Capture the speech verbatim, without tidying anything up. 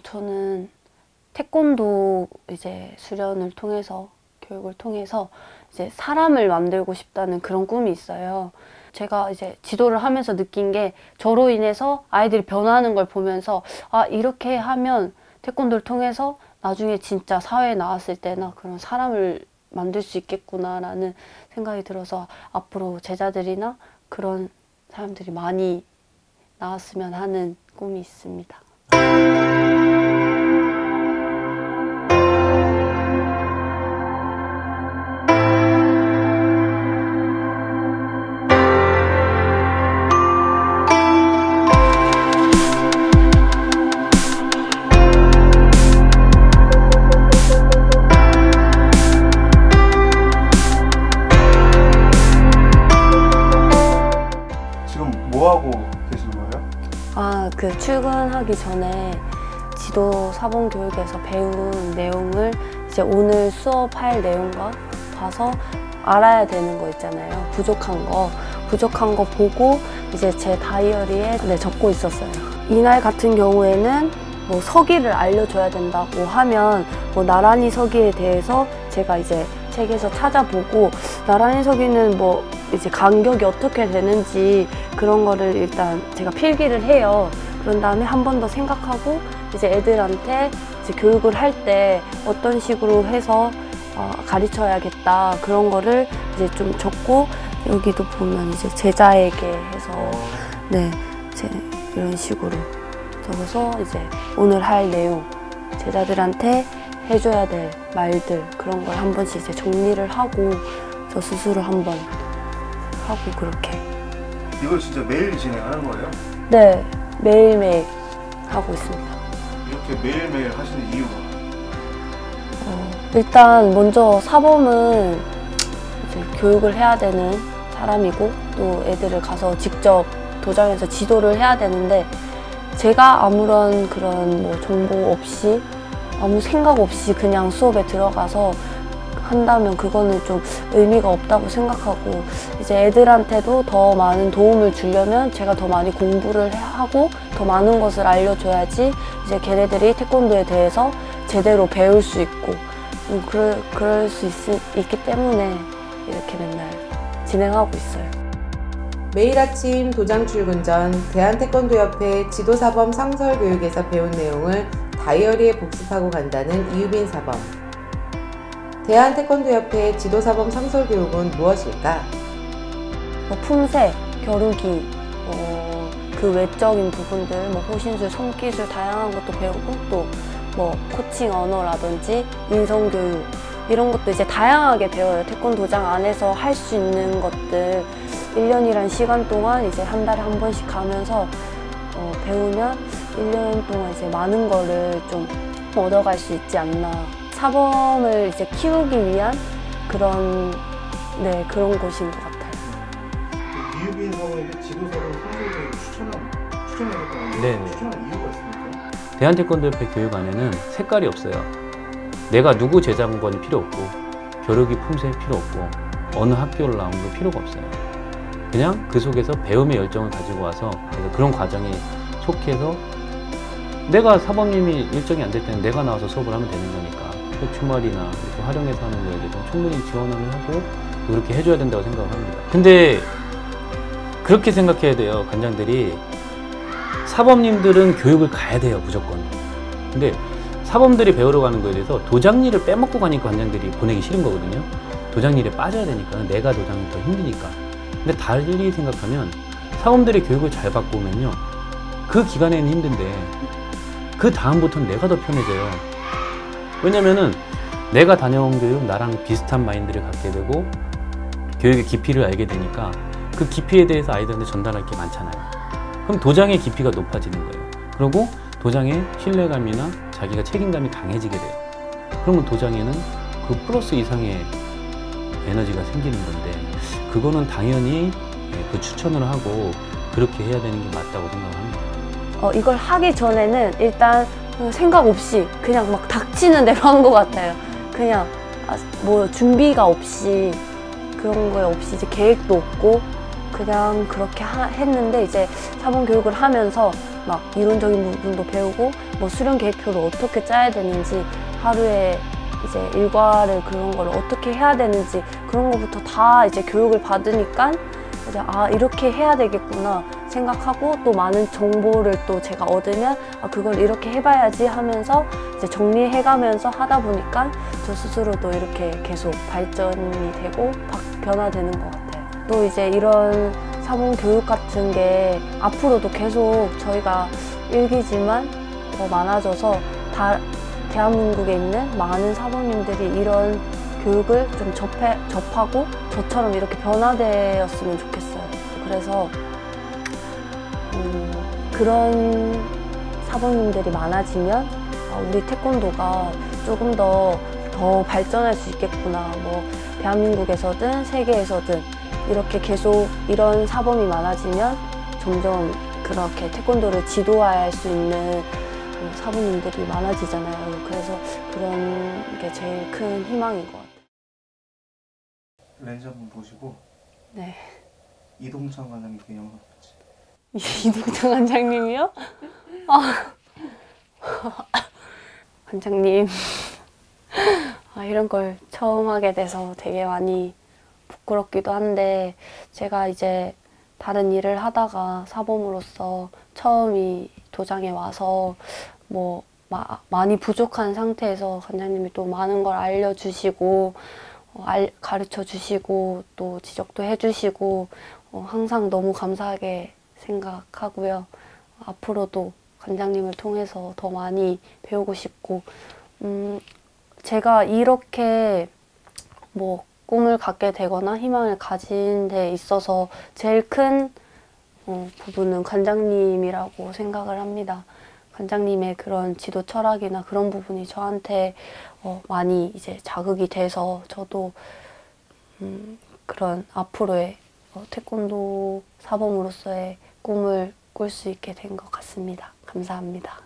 저는 태권도 이제 수련을 통해서, 교육을 통해서 이제 사람을 만들고 싶다는 그런 꿈이 있어요. 제가 이제 지도를 하면서 느낀 게, 저로 인해서 아이들이 변하는 걸 보면서 아, 이렇게 하면 태권도를 통해서 나중에 진짜 사회에 나왔을 때나 그런 사람을 만들 수 있겠구나라는 생각이 들어서 앞으로 제자들이나 그런 사람들이 많이 나왔으면 하는 꿈이 있습니다. 뭐 하고 계시는 거예요? 아, 그 출근하기 전에 지도 사범 교육에서 배운 내용을 이제 오늘 수업할 내용과 봐서 알아야 되는 거 있잖아요. 부족한 거. 부족한 거 보고 이제 제 다이어리에 네, 적고 있었어요. 이날 같은 경우에는 뭐 서기를 알려줘야 된다고 하면 뭐 나란히 서기에 대해서 제가 이제 책에서 찾아보고, 나란히 서기는 뭐 이제 간격이 어떻게 되는지 그런 거를 일단 제가 필기를 해요. 그런 다음에 한 번 더 생각하고 이제 애들한테 이제 교육을 할 때 어떤 식으로 해서 어, 가르쳐야겠다, 그런 거를 이제 좀 적고, 여기도 보면 이제 제자에게 해서 네, 제 이런 식으로 적어서 이제 오늘 할 내용, 제자들한테 해줘야 될 말들, 그런 걸 한 번씩 이제 정리를 하고 저 스스로 한 번 하고 그렇게. 이걸 진짜 매일 진행하는 거예요? 네, 매일매일 하고 있습니다. 이렇게 매일매일 하시는 이유가? 어, 일단 먼저 사범은 이제 교육을 해야 되는 사람이고, 또 애들을 가서 직접 도장에서 지도를 해야 되는데, 제가 아무런 그런 뭐 정보 없이 아무 생각 없이 그냥 수업에 들어가서 한다면 그거는 좀 의미가 없다고 생각하고, 이제 애들한테도 더 많은 도움을 주려면 제가 더 많이 공부를 하고 더 많은 것을 알려줘야지 이제 걔네들이 태권도에 대해서 제대로 배울 수 있고, 음, 그럴, 그럴 수 있, 있기 때문에 이렇게 맨날 진행하고 있어요. 매일 아침 도장 출근 전 대한태권도협회 지도사범 상설교육에서 배운 내용을 다이어리에 복습하고 간다는 이유빈 사범. 대한태권도협회 지도사범 상설교육은 무엇일까? 뭐 품새, 겨루기, 어, 그 외적인 부분들, 뭐 호신술, 손기술 다양한 것도 배우고, 또 뭐 코칭 언어라든지 인성교육, 이런 것도 이제 다양하게 배워요. 태권도장 안에서 할 수 있는 것들 일 년이란 시간 동안 이제 한 달에 한 번씩 가면서 어, 배우면 일 년 동안 이제 많은 거를 좀 얻어갈 수 있지 않나. 사범을 이제 키우기 위한 그런, 네, 그런 곳인 것 같아요. 이유빈 사범에게 지도사범 상설교육을 추천한, 추천하겠다는 네네. 추천한 이유가 있습니까? 대한태권도협회 교육안에는 색깔이 없어요. 내가 누구 재장권이 필요 없고, 겨루기 품새 필요 없고, 어느 학교를 나온도 필요가 없어요. 그냥 그 속에서 배움의 열정을 가지고 와서, 그래서 그런 과정에 속해서 내가 사범님이 일정이 안 될 때는 내가 나와서 수업을 하면 되는 거니까 주말이나 이렇게 활용해서 하는 거에 대해서 충분히 지원을 하고 그렇게 해줘야 된다고 생각을 합니다. 근데 그렇게 생각해야 돼요, 관장들이. 사범님들은 교육을 가야 돼요, 무조건. 근데 사범들이 배우러 가는 거에 대해서 도장일을 빼먹고 가니까 관장들이 보내기 싫은 거거든요. 도장일에 빠져야 되니까, 내가 도장이 더 힘드니까. 근데 달리 생각하면 사범들이 교육을 잘 받고 오면요, 그 기간에는 힘든데 그 다음부터는 내가 더 편해져요. 왜냐면은 내가 다녀온 교육, 나랑 비슷한 마인드를 갖게 되고 교육의 깊이를 알게 되니까 그 깊이에 대해서 아이들한테 전달할 게 많잖아요. 그럼 도장의 깊이가 높아지는 거예요. 그리고 도장의 신뢰감이나 자기가 책임감이 강해지게 돼요. 그러면 도장에는 그 플러스 이상의 에너지가 생기는 건데, 그거는 당연히 그 추천을 하고 그렇게 해야 되는 게 맞다고 생각합니다. 어, 이걸 하기 전에는 일단 생각 없이 그냥 막 닥치는 대로 한 것 같아요. 그냥 뭐 준비가 없이, 그런 거에 없이 이제 계획도 없고 그냥 그렇게 하, 했는데, 이제 사범 교육을 하면서 막 이론적인 부분도 배우고 뭐 수련 계획표를 어떻게 짜야 되는지 하루에 이제 일과를 그런 걸 어떻게 해야 되는지 그런 것부터 다 이제 교육을 받으니까 이제 아 이렇게 해야 되겠구나 생각하고 또 많은 정보를 또 제가 얻으면 아 그걸 이렇게 해봐야지 하면서 이제 정리해가면서 하다 보니까 저 스스로도 이렇게 계속 발전이 되고 변화되는 것 같아요. 또 이제 이런 사본 교육 같은 게 앞으로도 계속 저희가 일기지만 더 많아져서 다 대한민국에 있는 많은 사범님들이 이런 교육을 좀 접해, 접하고 저처럼 이렇게 변화되었으면 좋겠어요. 그래서 음, 그런 사범님들이 많아지면 아, 우리 태권도가 조금 더, 더 발전할 수 있겠구나. 뭐 대한민국에서든 세계에서든 이렇게 계속 이런 사범이 많아지면 점점 그렇게 태권도를 지도할 수 있는 사부님들이 많아지잖아요. 그래서 그런 게 제일 큰 희망인 것 같아요. 렌즈 한번 보시고 네. 이동창 관장님 그 영상 봤지? 이동창 관장님이요? 아. 관장님 아, 이런 걸 처음 하게 돼서 되게 많이 부끄럽기도 한데 제가 이제 다른 일을 하다가 사범으로서 처음이 도장에 와서 뭐 마, 많이 부족한 상태에서 관장님이 또 많은 걸 알려주시고 어, 알, 가르쳐 주시고 또 지적도 해주시고 어, 항상 너무 감사하게 생각하고요. 앞으로도 관장님을 통해서 더 많이 배우고 싶고 음, 제가 이렇게 뭐 꿈을 갖게 되거나 희망을 가진 데 있어서 제일 큰 어, 부분은 관장님이라고 생각을 합니다. 관장님의 그런 지도 철학이나 그런 부분이 저한테 어, 많이 이제 자극이 돼서 저도 음, 그런 앞으로의 어, 태권도 사범으로서의 꿈을 꿀 수 있게 된 것 같습니다. 감사합니다.